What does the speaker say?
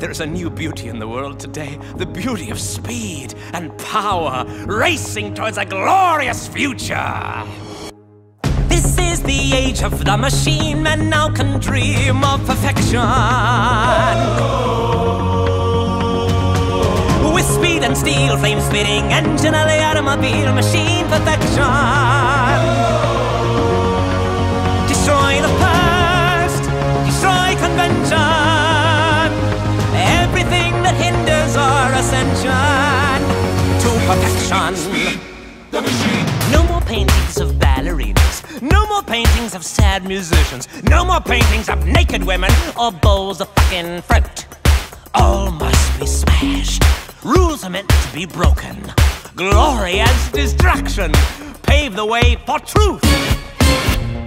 There's a new beauty in the world today, the beauty of speed and power, racing towards a glorious future. This is the age of the machine, men now can dream of perfection. With speed and steel, flame-spitting engine of the automobile machine, perfection. Destroy the past, destroy convention, everything that hinders our ascension to perfection. The machine. No more paintings of ballerinas, no more paintings of sad musicians, no more paintings of naked women or bowls of fucking fruit. All must be smashed. Rules are meant to be broken. Glory as destruction. Pave the way for truth.